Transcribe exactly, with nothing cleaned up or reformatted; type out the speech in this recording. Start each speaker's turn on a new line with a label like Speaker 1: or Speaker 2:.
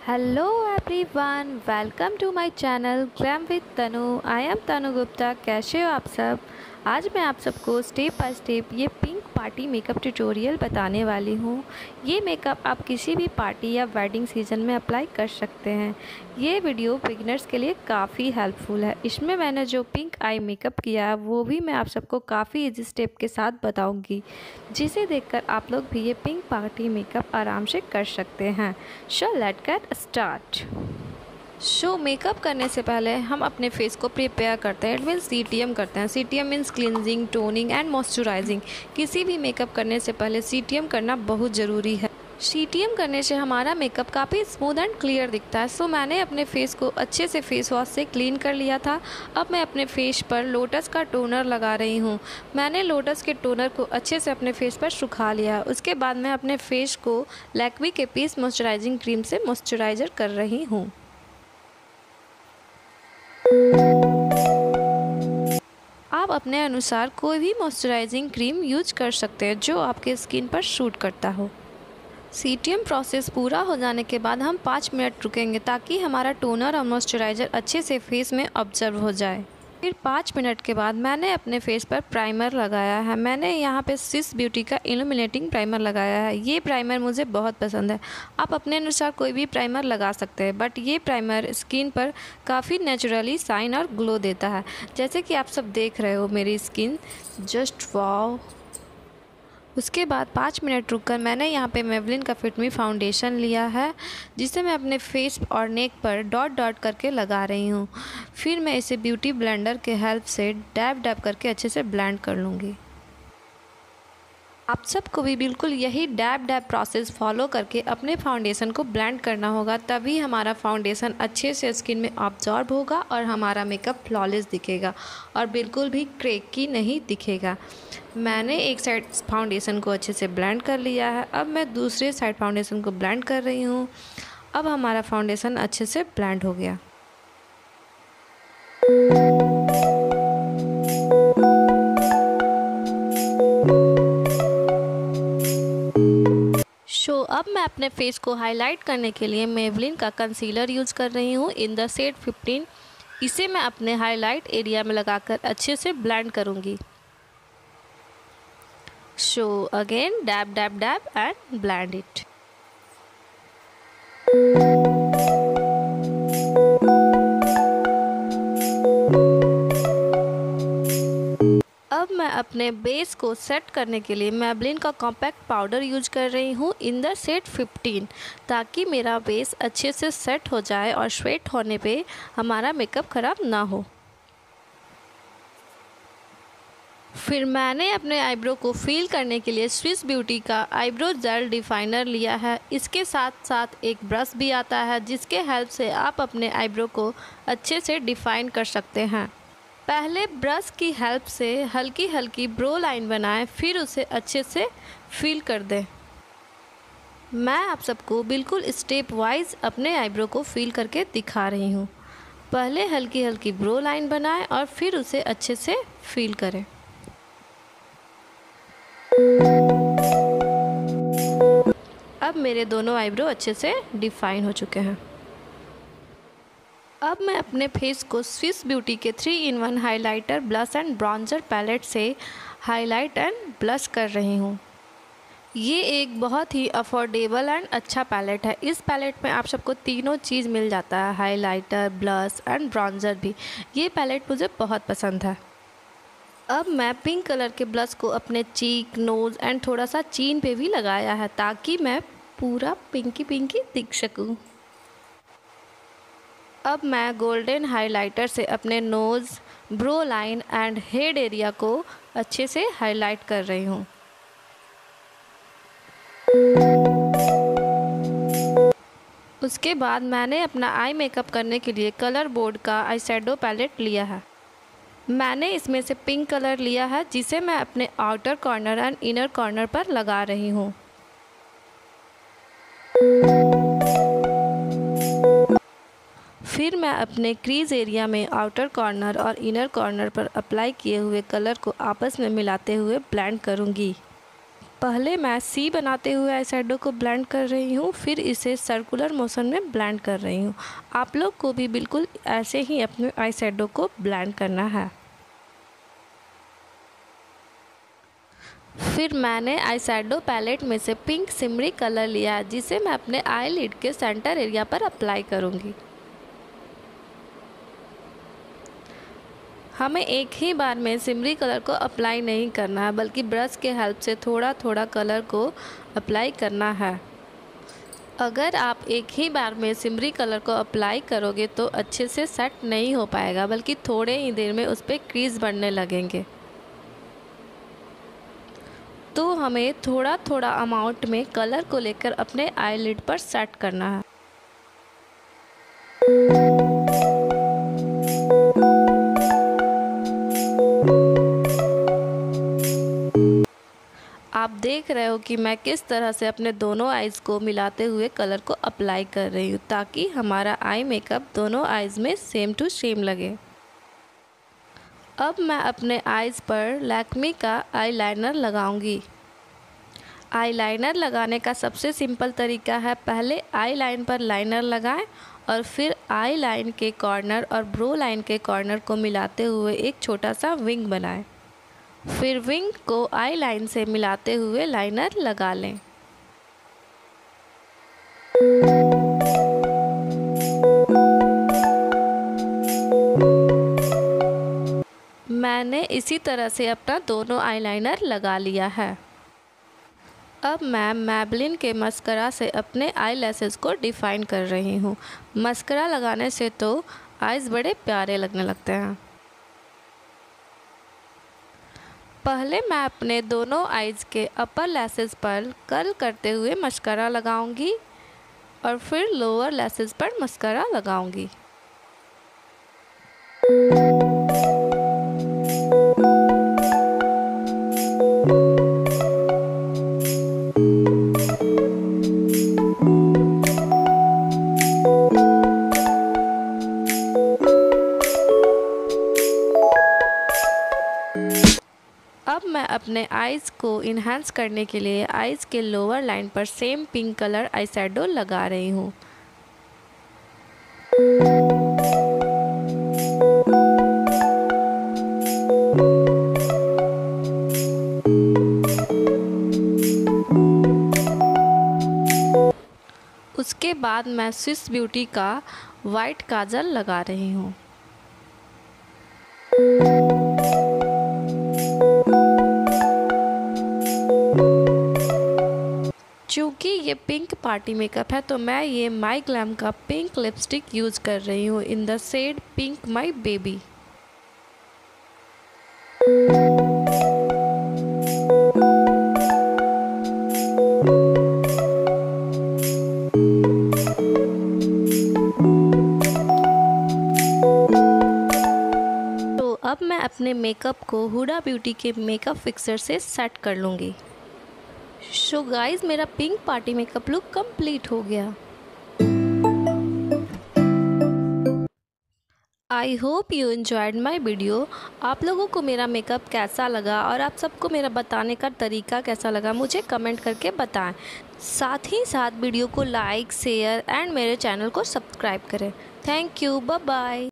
Speaker 1: Hello everyone, welcome to my channel glam with Tanu. I am Tanu Gupta. कैसे हो आप सब? आज मैं आप सबको स्टेप बाय स्टेप ये पिंक पार्टी मेकअप ट्यूटोरियल बताने वाली हूँ। ये मेकअप आप किसी भी पार्टी या वेडिंग सीजन में अप्लाई कर सकते हैं। ये वीडियो बिगिनर्स के लिए काफ़ी हेल्पफुल है। इसमें मैंने जो पिंक आई मेकअप किया है वो भी मैं आप सबको काफ़ी इजी स्टेप के साथ बताऊँगी, जिसे देखकर आप लोग भी ये पिंक पार्टी मेकअप आराम से कर सकते हैं। So let's get start. So makeup करने से पहले हम अपने फेस को प्रिपेयर करते हैं। It means C T M करते हैं। C T M means cleansing, toning and moisturising. किसी भी मेकअप करने से पहले सी टी एम करना बहुत ज़रूरी है। सी टी एम करने से हमारा मेकअप काफ़ी स्मूथ एंड क्लियर दिखता है। सो मैंने अपने फेस को अच्छे से फेस वॉश से क्लीन कर लिया था। अब मैं अपने फेस पर लोटस का टोनर लगा रही हूँ। मैंने लोटस के टोनर को अच्छे से अपने फेस पर सुखा लिया। उसके बाद मैं अपने फेस को लैक्मे के पीस मॉइस्चराइजिंग क्रीम से मॉइस्चराइजर कर रही हूँ। आप अपने अनुसार कोई भी मॉइस्चराइजिंग क्रीम यूज कर सकते हैं जो आपके स्किन पर सूट करता हो। सी टी एम प्रोसेस पूरा हो जाने के बाद हम पाँच मिनट रुकेंगे ताकि हमारा टोनर और मॉइस्चराइज़र अच्छे से फेस में ऑब्जर्व हो जाए। फिर पाँच मिनट के बाद मैंने अपने फेस पर प्राइमर लगाया है। मैंने यहाँ पे स्विस ब्यूटी का इल्यूमिनेटिंग प्राइमर लगाया है। ये प्राइमर मुझे बहुत पसंद है। आप अपने अनुसार कोई भी प्राइमर लगा सकते हैं, बट ये प्राइमर स्किन पर काफ़ी नेचुरली शाइन और ग्लो देता है। जैसे कि आप सब देख रहे हो मेरी स्किन, जस्ट वाओ। उसके बाद पाँच मिनट रुककर मैंने यहाँ पे मेवलिन का फिट मी फाउंडेशन लिया है, जिसे मैं अपने फेस और नेक पर डॉट डॉट करके लगा रही हूँ। फिर मैं इसे ब्यूटी ब्लेंडर के हेल्प से डैब डैब करके अच्छे से ब्लेंड कर लूँगी। आप सबको भी बिल्कुल यही डैब डैब प्रोसेस फॉलो करके अपने फाउंडेशन को ब्लेंड करना होगा, तभी हमारा फाउंडेशन अच्छे से स्किन में ऑब्जॉर्ब होगा और हमारा मेकअप फ्लॉलेस दिखेगा और बिल्कुल भी क्रेकी नहीं दिखेगा। मैंने एक साइड फाउंडेशन को अच्छे से ब्लेंड कर लिया है। अब मैं दूसरे साइड फाउंडेशन को ब्लेंड कर रही हूँ। अब हमारा फाउंडेशन अच्छे से ब्लेंड हो गया। सो so, अब मैं अपने फेस को हाईलाइट करने के लिए मेवलिन का कंसीलर यूज़ कर रही हूँ इन द शेड फिफ्टीन। इसे मैं अपने हाईलाइट एरिया में लगाकर अच्छे से ब्लेंड करूँगी। So again dab dab dab and blend it. अब मैं अपने बेस को सेट करने के लिए मेवलिन का कॉम्पैक्ट पाउडर यूज कर रही हूँ इन द शेड फिफ्टीन, ताकि मेरा बेस अच्छे से सेट हो जाए और स्वेट होने पे हमारा मेकअप ख़राब ना हो। फिर मैंने अपने आईब्रो को फिल करने के लिए स्विस ब्यूटी का आईब्रो जेल डिफाइनर लिया है। इसके साथ साथ एक ब्रश भी आता है, जिसके हेल्प से आप अपने आईब्रो को अच्छे से डिफाइन कर सकते हैं। पहले ब्रश की हेल्प से हल्की हल्की ब्रो लाइन बनाएं, फिर उसे अच्छे से फिल कर दें। मैं आप सबको बिल्कुल स्टेप वाइज अपने आईब्रो को फिल करके दिखा रही हूँ। पहले हल्की हल्की ब्रो लाइन बनाएं और फिर उसे अच्छे से फिल करें। अब मेरे दोनों आईब्रो अच्छे से डिफाइन हो चुके हैं। अब मैं अपने फेस को स्विस ब्यूटी के three in one highlighter blush and bronzer palette से हाईलाइट एंड ब्लश कर रही हूँ। ये एक बहुत ही अफोर्डेबल एंड अच्छा पैलेट है। इस पैलेट में आप सबको तीनों चीज़ मिल जाता है, हाइलाइटर, ब्लश एंड ब्रॉन्जर भी। ये पैलेट मुझे बहुत पसंद है। अब मैं पिंक कलर के ब्लश को अपने चीक, नोज़ एंड थोड़ा सा चीन पे भी लगाया है, ताकि मैं पूरा पिंकी पिंकी दिख सकूँ। अब मैं गोल्डन हाइलाइटर से अपने nose, brow line and head area को अच्छे से हाईलाइट कर रही हूँ। उसके बाद मैंने अपना आई मेकअप करने के लिए कलर बोर्ड का आई शैडो पैलेट लिया है। मैंने इसमें से पिंक कलर लिया है, जिसे मैं अपने outer corner and inner corner पर लगा रही हूँ। फिर मैं अपने क्रीज एरिया में आउटर कॉर्नर और इनर कॉर्नर पर अप्लाई किए हुए कलर को आपस में मिलाते हुए ब्लेंड करूँगी। पहले मैं सी बनाते हुए आई शैडो को ब्लेंड कर रही हूँ, फिर इसे सर्कुलर मोशन में ब्लेंड कर रही हूँ। आप लोग को भी बिल्कुल ऐसे ही अपने आई शैडो को ब्लेंड करना है। फिर मैंने आई शैडो पैलेट में से पिंक सिमरी कलर लिया, जिसे मैं अपने आई लिड के सेंटर एरिया पर अप्लाई करूँगी। हमें एक ही बार में सिमरी कलर को अप्लाई नहीं करना है, बल्कि ब्रश के हेल्प से थोड़ा थोड़ा कलर को अप्लाई करना है। अगर आप एक ही बार में सिमरी कलर को अप्लाई करोगे तो अच्छे से सेट नहीं हो पाएगा, बल्कि थोड़े ही देर में उस पर क्रीज बनने लगेंगे। तो हमें थोड़ा थोड़ा अमाउंट में कलर को लेकर अपने आईलिड पर सेट करना है। आप देख रहे हो कि मैं किस तरह से अपने दोनों आइज़ को मिलाते हुए कलर को अप्लाई कर रही हूँ, ताकि हमारा आई मेकअप दोनों आइज़ में सेम टू सेम लगे। अब मैं अपने आइज़ पर लैक्मे का आईलाइनर लगाऊंगी। आईलाइनर लगाने का सबसे सिंपल तरीका है, पहले आई लाइन पर लाइनर लगाएं और फिर आई लाइन के कॉर्नर और ब्रो लाइन के कॉर्नर को मिलाते हुए एक छोटा सा विंग बनाएं। फिर विंग को आई लाइन से मिलाते हुए लाइनर लगा लें। मैंने इसी तरह से अपना दोनों आईलाइनर लगा लिया है। अब मैं मैबलिन के मस्करा से अपने आई लैसेस को डिफ़ाइन कर रही हूँ। मस्करा लगाने से तो आइज़ बड़े प्यारे लगने लगते हैं। पहले मैं अपने दोनों आइज़ के अपर लैसेस पर कर्ल करते हुए मस्करा लगाऊंगी और फिर लोअर लैसेस पर मस्करा लगाऊंगी। अब मैं अपने आइज़ को इन्हांस करने के लिए आइज़ के लोअर लाइन पर same pink colour eye shadow लगा रही हूँ। उसके बाद मैं स्विस ब्यूटी का वाइट काजल लगा रही हूँ। चूँकि ये पिंक पार्टी मेकअप है तो मैं ये माई ग्लैम का पिंक लिपस्टिक यूज़ कर रही हूँ in the shade pink my baby. तो अब मैं अपने मेकअप को हुडा ब्यूटी के मेकअप फिक्सर से सेट कर लूँगी। सो गाइस, मेरा pink party makeup look complete हो गया। I hope you enjoyed my video. आप लोगों को मेरा मेकअप कैसा लगा और आप सबको मेरा बताने का तरीका कैसा लगा मुझे कमेंट करके बताएं। साथ ही साथ वीडियो को लाइक शेयर एंड मेरे चैनल को सब्सक्राइब करें। Thank you, bye bye.